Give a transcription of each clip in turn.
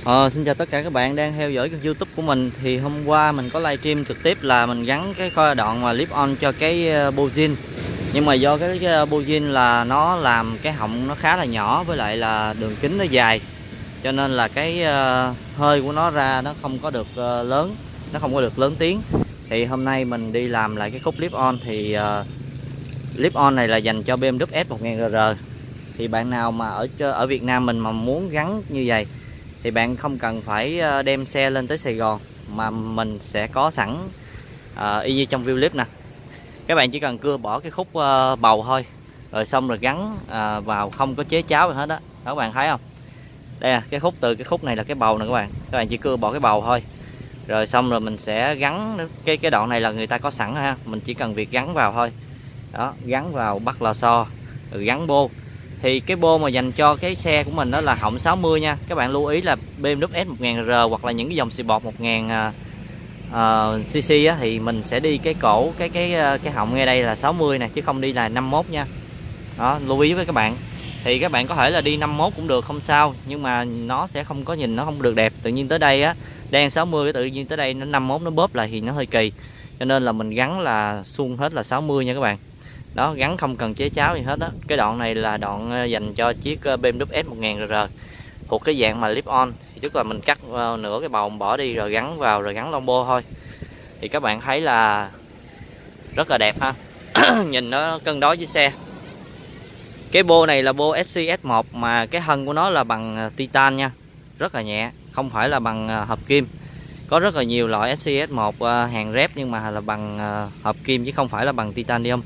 Xin chào tất cả các bạn đang theo dõi kênh YouTube của mình. Thì hôm qua mình có livestream trực tiếp là mình gắn cái đoạn mà clip on cho cái bô-zin. Nhưng mà do cái bô-zin là nó làm cái họng nó khá là nhỏ, với lại là đường kính nó dài, cho nên là cái hơi của nó ra nó không có được lớn, nó không có được lớn tiếng. Thì hôm nay mình đi làm lại cái khúc clip on. Thì clip on này là dành cho BMW S1000RR. Thì bạn nào mà ở Việt Nam mình mà muốn gắn như vậy thì bạn không cần phải đem xe lên tới Sài Gòn, mà mình sẽ có sẵn y như trong video clip nè. Các bạn chỉ cần cưa bỏ cái khúc bầu thôi, rồi xong rồi gắn vào, không có chế cháo gì hết đó. Các bạn thấy không? Đây là cái khúc, từ cái khúc này là cái bầu nè các bạn. Các bạn chỉ cưa bỏ cái bầu thôi, rồi xong rồi mình sẽ gắn cái đoạn này là người ta có sẵn ha. Mình chỉ cần việc gắn vào thôi. Đó, gắn vào bắt lò xo rồi gắn bô. Thì cái bô mà dành cho cái xe của mình đó là họng 60 nha. Các bạn lưu ý là BMW S1000R hoặc là những cái dòng xì bọt 1000 cc á, thì mình sẽ đi cái cổ cái họng ngay đây là 60 nè, chứ không đi là 51 nha. Đó, lưu ý với các bạn. Thì các bạn có thể là đi 51 cũng được, không sao, nhưng mà nó sẽ không có, nhìn nó không được đẹp. Tự nhiên tới đây á đang 60, tự nhiên tới đây nó 51 nó bóp lại thì nó hơi kỳ. Cho nên là mình gắn là suông hết là 60 nha các bạn. Đó, gắn không cần chế cháo gì hết đó. Cái đoạn này là đoạn dành cho chiếc BMW S1000RR thuộc cái dạng mà clip on. Thì tức là mình cắt nửa cái bầu bỏ đi rồi gắn vào, rồi gắn lon bô thôi. Thì các bạn thấy là rất là đẹp ha. Nhìn nó cân đối với xe. Cái bô này là bô SCS1 mà cái thân của nó là bằng titan nha, rất là nhẹ, không phải là bằng hợp kim. Có rất là nhiều loại SCS1 hàng rep nhưng mà là bằng hợp kim chứ không phải là bằng titanium.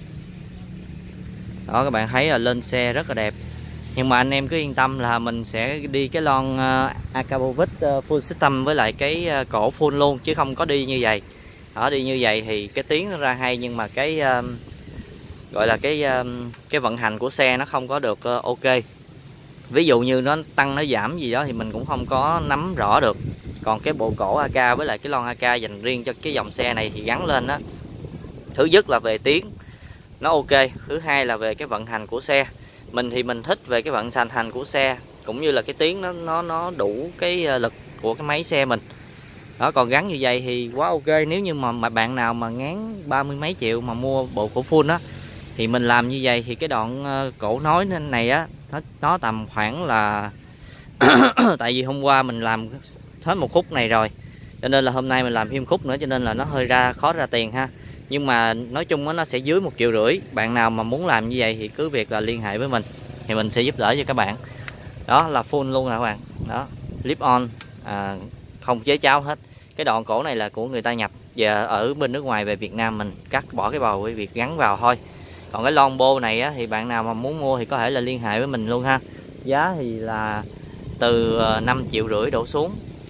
Đó, các bạn thấy là lên xe rất là đẹp. Nhưng mà anh em cứ yên tâm là mình sẽ đi cái lon Akabovic full system với lại cái cổ full luôn, chứ không có đi như vậy. Đó, đi như vậy thì cái tiếng nó ra hay, nhưng mà cái gọi là cái vận hành của xe nó không có được ok. Ví dụ như nó tăng nó giảm gì đó thì mình cũng không có nắm rõ được. Còn cái bộ cổ AK với lại cái lon AK dành riêng cho cái dòng xe này thì gắn lên đó, thứ nhất là về tiếng nó ok, thứ hai là về cái vận hành của xe. Mình thì mình thích về cái vận hành của xe, cũng như là cái tiếng nó đủ cái lực của cái máy xe mình. Đó, còn gắn như vậy thì quá ok. Nếu như mà bạn nào mà ngán 30 mấy triệu mà mua bộ cổ full á, thì mình làm như vậy thì cái đoạn cổ nối này á, nó tầm khoảng là tại vì hôm qua mình làm hết một khúc này rồi, cho nên là hôm nay mình làm thêm khúc nữa, cho nên là nó hơi khó ra tiền ha. Nhưng mà nói chung nó sẽ dưới 1,5 triệu. Bạn nào mà muốn làm như vậy thì cứ việc là liên hệ với mình, thì mình sẽ giúp đỡ cho các bạn. Đó là full luôn nè các bạn. Đó, clip on không chế cháo hết. Cái đoạn cổ này là của người ta nhập về ở bên nước ngoài về Việt Nam, mình cắt bỏ cái bầu với việc gắn vào thôi. Còn cái lon bô này á, thì bạn nào mà muốn mua thì có thể là liên hệ với mình luôn ha. Giá thì là từ 5,5 triệu đổ xuống.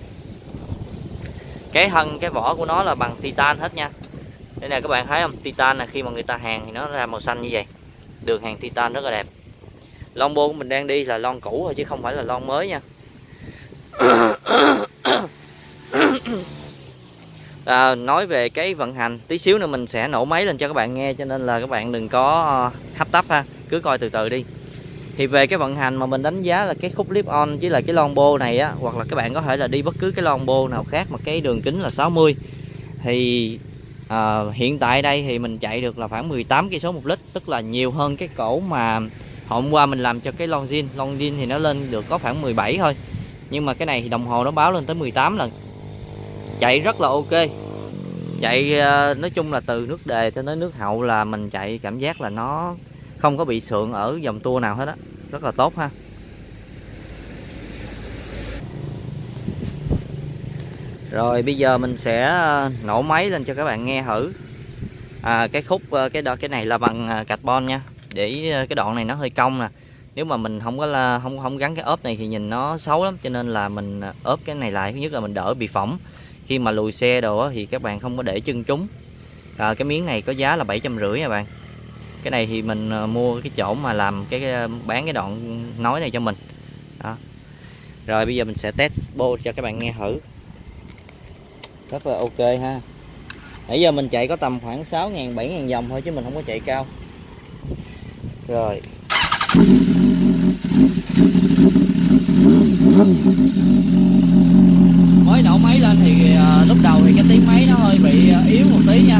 Cái thân, cái vỏ của nó là bằng titan hết nha. Đây nè các bạn thấy không, titan là khi mà người ta hàn thì nó ra màu xanh như vậy, đường hàn titan rất là đẹp. Lon bô của mình đang đi là lon cũ thôi chứ không phải là lon mới nha. Nói về cái vận hành tí xíu nữa mình sẽ nổ máy lên cho các bạn nghe, cho nên là các bạn đừng có hấp tấp ha, cứ coi từ từ đi. Thì về cái vận hành mà mình đánh giá là cái khúc clip on với lại cái lon bô này á, hoặc là các bạn có thể là đi bất cứ cái lon bô nào khác mà cái đường kính là 60, thì hiện tại đây thì mình chạy được là khoảng 18 cây số 1 lít, tức là nhiều hơn cái cổ mà hôm qua mình làm cho cái lon zin. Lon zin thì nó lên được có khoảng 17 thôi, nhưng mà cái này thì đồng hồ nó báo lên tới 18 lần. Chạy rất là ok. Chạy nói chung là từ nước đề cho tới nước hậu là mình chạy cảm giác là nó không có bị sượng ở dòng tua nào hết á, rất là tốt ha. Rồi bây giờ mình sẽ nổ máy lên cho các bạn nghe thử. Cái khúc cái này là bằng carbon nha, để cái đoạn này nó hơi cong nè. Nếu mà mình không gắn cái ốp này thì nhìn nó xấu lắm, cho nên là mình ốp cái này lại. Thứ nhất là mình đỡ bị phỏng khi mà lùi xe đồ á, thì các bạn không có để chân trúng. Cái miếng này có giá là 750 nha bạn. Cái này thì mình mua cái chỗ mà làm bán cái đoạn nối này cho mình. Đó. Rồi bây giờ mình sẽ test bô cho các bạn nghe thử. Rất là ok ha. Nãy giờ mình chạy có tầm khoảng 6.000 7.000 vòng thôi chứ mình không có chạy cao. Rồi. nổ máy lên thì lúc đầu thì cái tiếng máy nó hơi bị yếu một tí nha.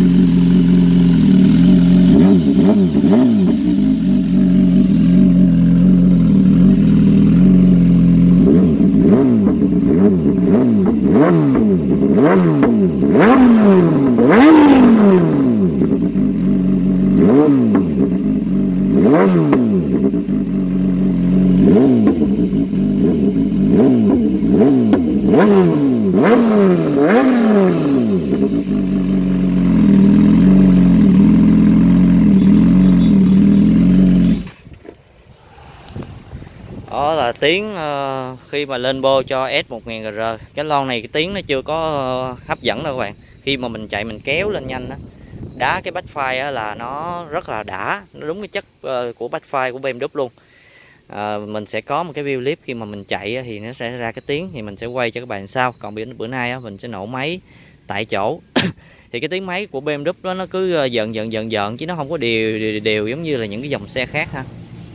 Đó là tiếng khi mà lên bô cho S1000GR. Cái lon này cái tiếng nó chưa có hấp dẫn đâu các bạn. Khi mà mình chạy mình kéo lên nhanh á, đá cái backfire á là nó rất là đã, nó đúng cái chất của backfire của BMW luôn. Mình sẽ có một cái view clip khi mà mình chạy á, thì nó sẽ ra cái tiếng thì mình sẽ quay cho các bạn sau. Còn bữa nay á, mình sẽ nổ máy tại chỗ. Thì cái tiếng máy của BMW đó nó cứ dần chứ nó không có đều giống như là những cái dòng xe khác ha.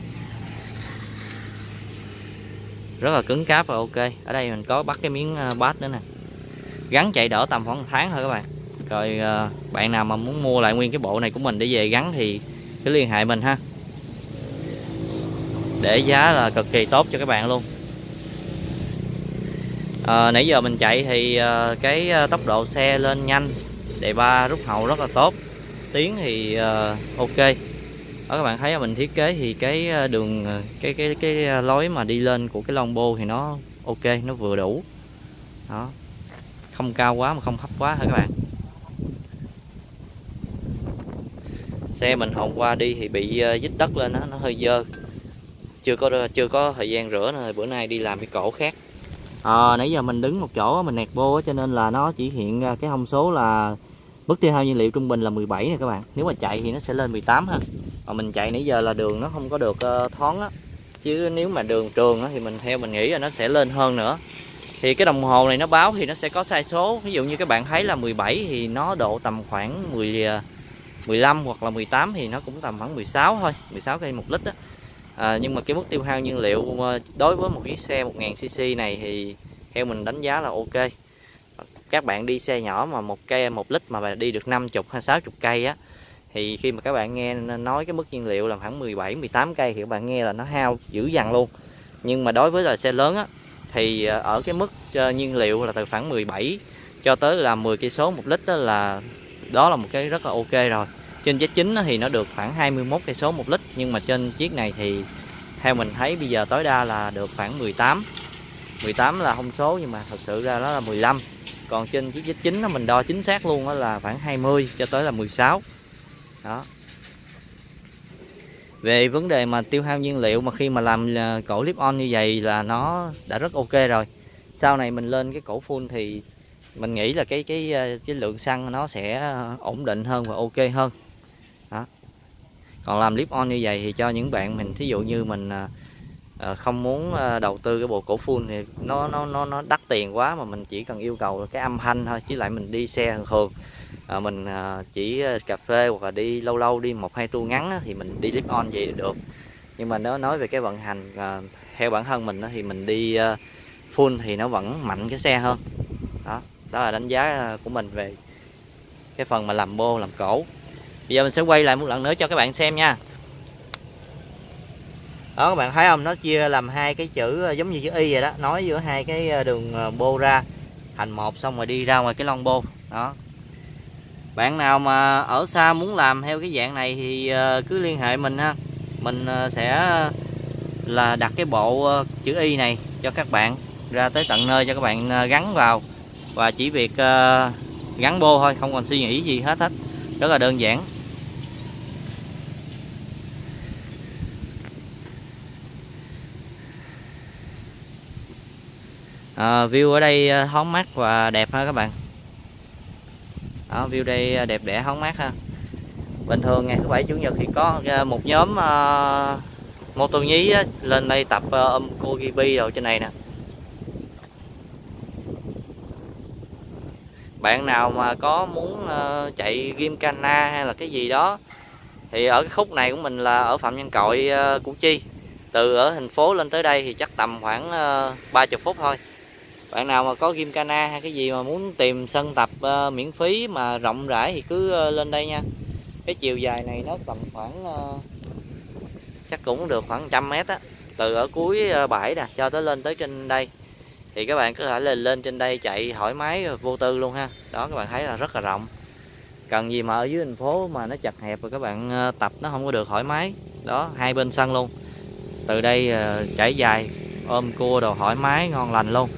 Rất là cứng cáp và ok. Ở đây mình có bắt cái miếng bass nữa nè, gắn chạy đỡ tầm khoảng 1 tháng thôi các bạn. Rồi bạn nào mà muốn mua lại nguyên cái bộ này của mình để về gắn thì cứ liên hệ mình ha, để giá là cực kỳ tốt cho các bạn luôn. Nãy giờ mình chạy thì cái tốc độ xe lên nhanh, đề ba rút hậu rất là tốt, tiếng thì ok. Đó, các bạn thấy mình thiết kế thì cái đường cái lối mà đi lên của cái lon bô thì nó ok, nó vừa đủ. Đó, không cao quá mà không thấp quá hả các bạn. Xe mình hôm qua đi thì bị dít đất lên đó, nó hơi dơ, chưa có thời gian rửa nên bữa nay đi làm cái cổ khác. Nãy giờ mình đứng một chỗ mình nẹt bô cho nên là nó chỉ hiện ra cái thông số là mức tiêu hao nhiên liệu trung bình là 17 nè các bạn. Nếu mà chạy thì nó sẽ lên 18 ha. Mà mình chạy nãy giờ là đường nó không có được thoáng á, chứ nếu mà đường trường á thì theo mình nghĩ là nó sẽ lên hơn nữa. Thì cái đồng hồ này nó báo thì nó sẽ có sai số, ví dụ như các bạn thấy là 17 thì nó độ tầm khoảng 15 hoặc là 18 thì nó cũng tầm khoảng 16 thôi, 16 cây 1 lít á. Nhưng mà cái mức tiêu hao nhiên liệu đối với một chiếc xe 1000cc này thì theo mình đánh giá là ok. Các bạn đi xe nhỏ mà 1 lít mà đi được 50 hay 60 cây á, thì khi mà các bạn nghe nói cái mức nhiên liệu là khoảng 17 18 cây thì các bạn nghe là nó hao dữ dằn luôn. Nhưng mà đối với là xe lớn á thì ở cái mức nhiên liệu là từ khoảng 17 cho tới là 10 cây số 1 lít đó là một cái rất là ok rồi. Trên chiếc chính thì nó được khoảng 21 cây số 1 lít, nhưng mà trên chiếc này thì theo mình thấy bây giờ tối đa là được khoảng 18 là thông số, nhưng mà thật sự ra đó là 15. Còn trên chiếc chính mình đo chính xác luôn đó là khoảng 20 cho tới là 16. Đó. Về vấn đề mà tiêu hao nhiên liệu mà khi mà làm cổ clip on như vậy là nó đã rất ok rồi. Sau này mình lên cái cổ full thì mình nghĩ là cái lượng xăng nó sẽ ổn định hơn và ok hơn. Đó. Còn làm clip on như vậy thì cho những bạn mình thí dụ như mình không muốn đầu tư cái bộ cổ full thì nó đắt tiền quá, mà mình chỉ cần yêu cầu cái âm thanh thôi, chứ lại mình đi xe thường mình chỉ cà phê hoặc là đi lâu lâu đi 1-2 tour ngắn thì mình đi clip on vậy được. Nhưng mà nó nói về cái vận hành theo bản thân mình thì mình đi full thì nó vẫn mạnh cái xe hơn. Đó là đánh giá của mình về cái phần mà làm bô làm cổ. Bây giờ mình sẽ quay lại một lần nữa cho các bạn xem nha. Đó, các bạn thấy không, nó chia làm hai cái chữ giống như chữ Y vậy đó, nói giữa hai cái đường bô ra thành một, xong rồi đi ra ngoài cái lon bô. Đó, bạn nào mà ở xa muốn làm theo cái dạng này thì cứ liên hệ mình ha. Mình sẽ là đặt cái bộ chữ Y này cho các bạn ra tới tận nơi cho các bạn gắn vào, và chỉ việc gắn bô thôi, không còn suy nghĩ gì hết, rất là đơn giản. View ở đây thoáng mát và đẹp ha các bạn. Đó, view đây đẹp đẽ thoáng mát ha. Bình thường ngày thứ Bảy Chủ nhật thì có một nhóm mô tô nhí lên đây tập cô GB rồi trên này nè. Bạn nào mà có muốn chạy Gymkhana hay là cái gì đó thì ở cái khúc này của mình là ở Phạm Nhân Cội, Củ Chi. Từ ở thành phố lên tới đây thì chắc tầm khoảng 30 phút thôi. Bạn nào mà có Gymkhana hay cái gì mà muốn tìm sân tập miễn phí mà rộng rãi thì cứ lên đây nha. Cái chiều dài này nó tầm khoảng chắc cũng được khoảng 100 m á, từ ở cuối bãi nè cho tới lên tới trên đây. Thì các bạn có thể lên trên đây chạy thoải mái vô tư luôn ha. Đó, các bạn thấy là rất là rộng. Cần gì mà ở dưới thành phố mà nó chật hẹp rồi các bạn tập nó không có được thoải mái. Đó, hai bên sân luôn. Từ đây trải dài ôm cua đồ thoải mái ngon lành luôn.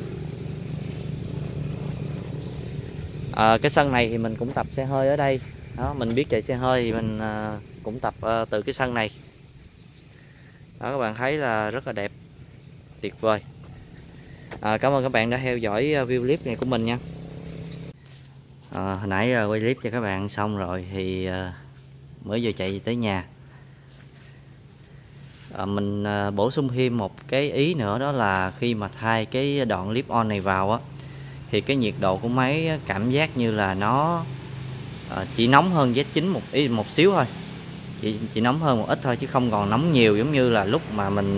Cái sân này thì mình cũng tập xe hơi ở đây. Đó, mình biết chạy xe hơi thì mình cũng tập từ cái sân này. Đó, các bạn thấy là rất là đẹp, tuyệt vời. Cảm ơn các bạn đã theo dõi video clip này của mình nha. Hồi nãy quay clip cho các bạn xong rồi thì mới vừa chạy tới nhà. Mình bổ sung thêm một cái ý nữa, đó là khi mà thay cái đoạn clip on này vào á, thì cái nhiệt độ của máy cảm giác như là nó chỉ nóng hơn Z9 một xíu thôi, chỉ nóng hơn một ít thôi, chứ không còn nóng nhiều giống như là lúc mà mình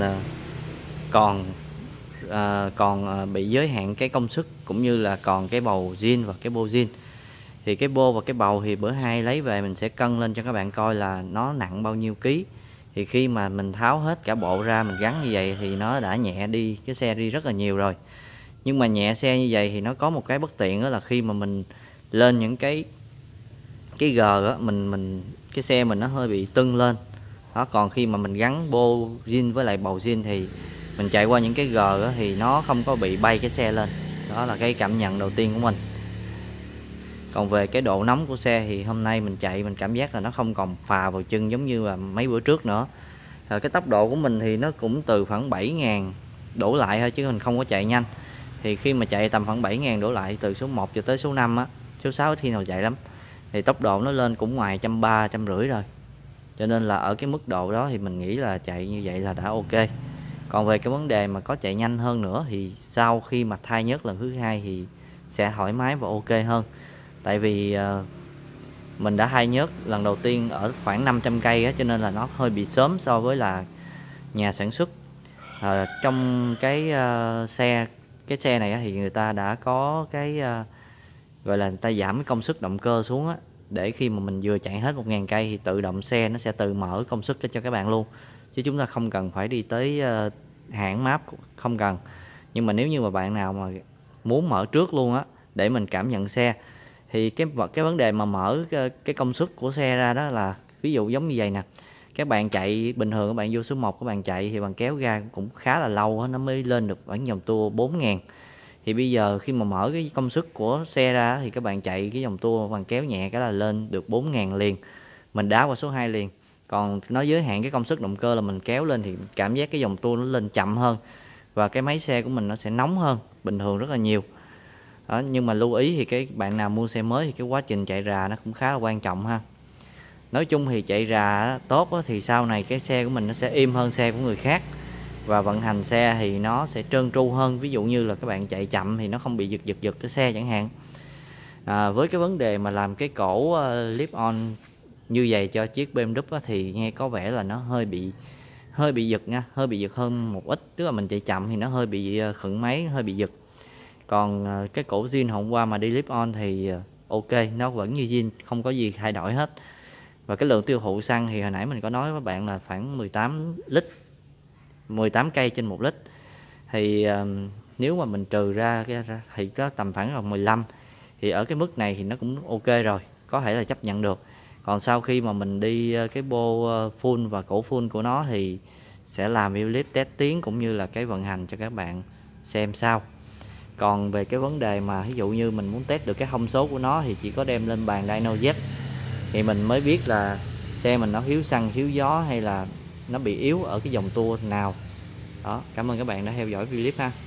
còn bị giới hạn cái công suất cũng như là còn cái bầu zin và cái bô zin. Thì cái bô và cái bầu thì bữa hai lấy về mình sẽ cân lên cho các bạn coi là nó nặng bao nhiêu ký. Thì khi mà mình tháo hết cả bộ ra mình gắn như vậy thì nó đã nhẹ đi cái xe đi rất là nhiều rồi. Nhưng mà nhẹ xe như vậy thì nó có một cái bất tiện, đó là khi mà mình lên những cái gờ á, cái xe mình nó hơi bị tưng lên. Đó, còn khi mà mình gắn bô zin với lại bầu zin thì mình chạy qua những cái gờ á, thì nó không có bị bay cái xe lên. Đó là cái cảm nhận đầu tiên của mình. Còn về cái độ nóng của xe thì hôm nay mình chạy mình cảm giác là nó không còn phà vào chân giống như là mấy bữa trước nữa. Cái tốc độ của mình thì nó cũng từ khoảng 7.000 đổ lại thôi, chứ mình không có chạy nhanh. Thì khi mà chạy tầm khoảng 7.000 đổ lại từ số 1 cho tới số 5 á, số 6 khi nào chạy lắm, thì tốc độ nó lên cũng ngoài 130, 150 rồi. Cho nên là ở cái mức độ đó thì mình nghĩ là chạy như vậy là đã ok. Còn về cái vấn đề mà có chạy nhanh hơn nữa thì sau khi mà thay nhớt lần thứ hai thì sẽ thoải mái và ok hơn. Tại vì mình đã thay nhớt lần đầu tiên ở khoảng 500 cây á, cho nên là nó hơi bị sớm so với là nhà sản xuất. Trong cái xe này á, thì người ta đã có cái gọi là người ta giảm cái công suất động cơ xuống á, để khi mà mình vừa chạy hết 1.000 cây thì tự động xe nó sẽ tự mở công suất cho các bạn luôn, chứ chúng ta không cần phải đi tới hãng map, không cần. Nhưng mà nếu như mà bạn nào mà muốn mở trước luôn á để mình cảm nhận xe, thì cái vấn đề mà mở cái công suất của xe ra đó là ví dụ giống như vậy nè. Các bạn chạy bình thường, các bạn vô số 1 các bạn chạy thì bạn kéo ga cũng khá là lâu đó, nó mới lên được khoảng vòng tua 4.000. Thì bây giờ khi mà mở cái công suất của xe ra thì các bạn chạy cái vòng tua bằng kéo nhẹ cái là lên được 4.000 liền. Mình đá qua số 2 liền. Còn nó giới hạn cái công suất động cơ là mình kéo lên thì cảm giác cái vòng tua nó lên chậm hơn, và cái máy xe của mình nó sẽ nóng hơn bình thường rất là nhiều. Đó, nhưng mà lưu ý thì cái bạn nào mua xe mới thì cái quá trình chạy rà nó cũng khá là quan trọng ha. Nói chung thì chạy rà tốt thì sau này cái xe của mình nó sẽ im hơn xe của người khác, và vận hành xe thì nó sẽ trơn tru hơn. Ví dụ như là các bạn chạy chậm thì nó không bị giật cái xe chẳng hạn. Với cái vấn đề mà làm cái cổ clip on như vậy cho chiếc BMW thì nghe có vẻ là nó hơi bị giật nha, hơi bị giật hơn một ít. Tức là mình chạy chậm thì nó hơi bị khựng máy, hơi bị giật. Còn cái cổ zin hôm qua mà đi clip on thì ok, nó vẫn như zin, không có gì thay đổi hết. Và cái lượng tiêu thụ xăng thì hồi nãy mình có nói với bạn là khoảng 18 cây trên 1 lít. Thì nếu mà mình trừ ra thì có tầm khoảng là 15. Thì ở cái mức này thì nó cũng ok rồi, có thể là chấp nhận được. Còn sau khi mà mình đi cái bô full và cổ full của nó thì sẽ làm video clip test tiếng cũng như là cái vận hành cho các bạn xem sau. Còn về cái vấn đề mà ví dụ như mình muốn test được cái thông số của nó thì chỉ có đem lên bàn dyno Z thì mình mới biết là xe mình nó thiếu xăng, thiếu gió hay là nó bị yếu ở cái dòng tua nào. Đó, cảm ơn các bạn đã theo dõi video clip ha.